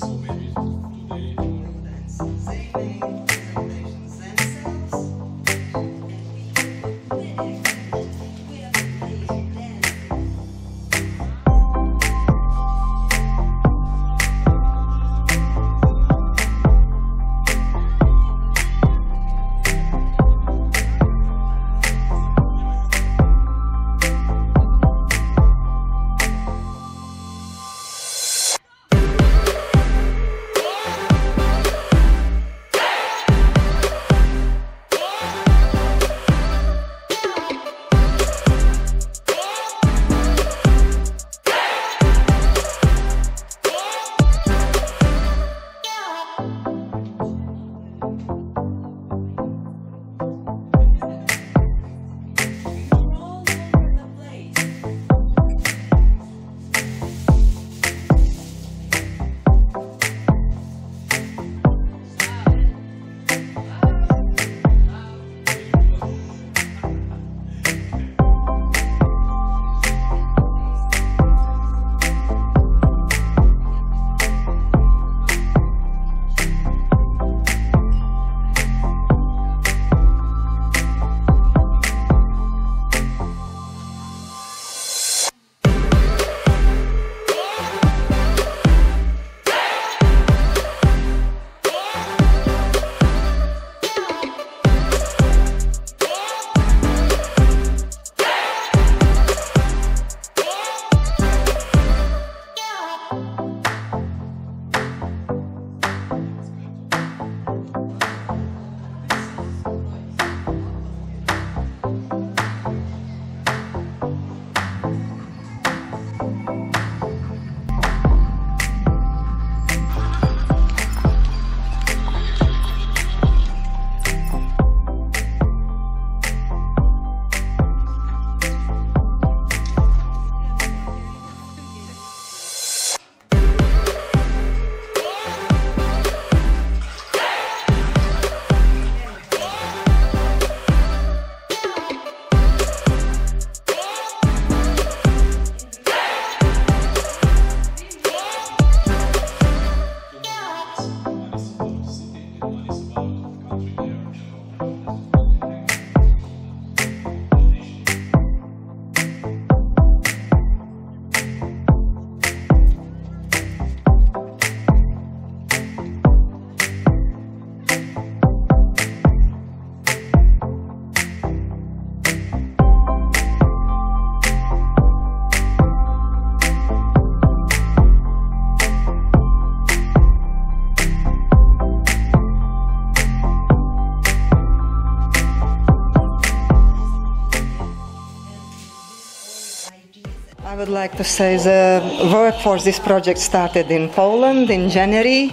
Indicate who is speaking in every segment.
Speaker 1: I would like to say the work for this project started in Poland in January.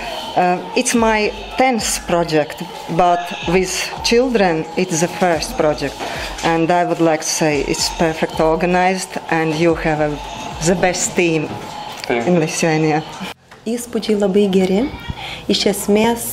Speaker 1: It's my 10th project, but with children it's the first project. And I would like to say it's perfect organized and you have the best team in Lithuania.
Speaker 2: Įspūdžiai labai geri. Iš esmės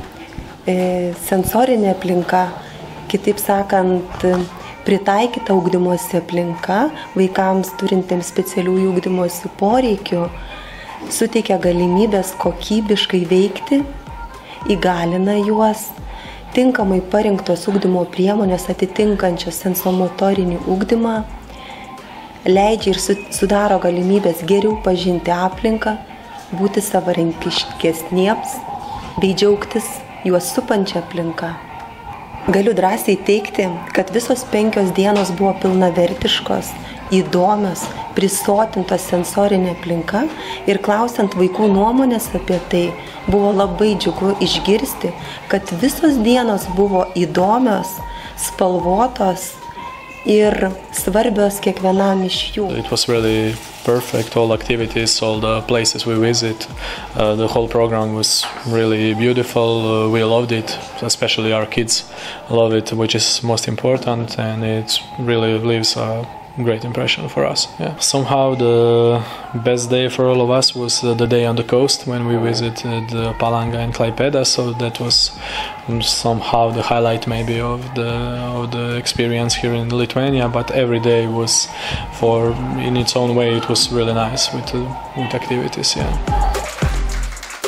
Speaker 2: sensorinė aplinka, kitaip sakant, pritaikyta ugdymosi aplinka vaikams turintiems specialiųjų ugdymosi poreikių, suteikia galimybės kokybiškai veikti, įgalina juos, tinkamai parinktos ugdymo priemonės atitinkančios sensomotorinį ugdymą, leidžia ir sudaro galimybės geriau pažinti aplinką, būti savarankiškesniems bei džiaugtis juos supančią aplinką. Galiu drąsiai teigti, kad visos 5 dienos buvo pilnavertiškos, įdomios, prisotintos sensorinė aplinka ir klausiant vaikų nuomonės apie tai, buvo labai džiugu išgirsti, kad visos dienos buvo įdomios, spalvotos ir svarbios kiekvienam iš jų.
Speaker 3: It was really perfect, all activities, all the places we visit. The whole program was really beautiful. We loved it, especially our kids love it, which is most important, and it really leaves a great impression for us. Yeah. Somehow the best day for all of us was the day on the coast when we visited Palanga and Klaipėda, so that was somehow the highlight maybe of the experience here in Lithuania, but every day was, in its own way, it was really nice with activities. Yeah.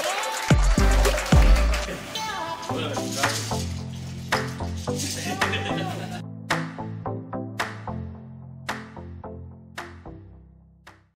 Speaker 4: Thank you.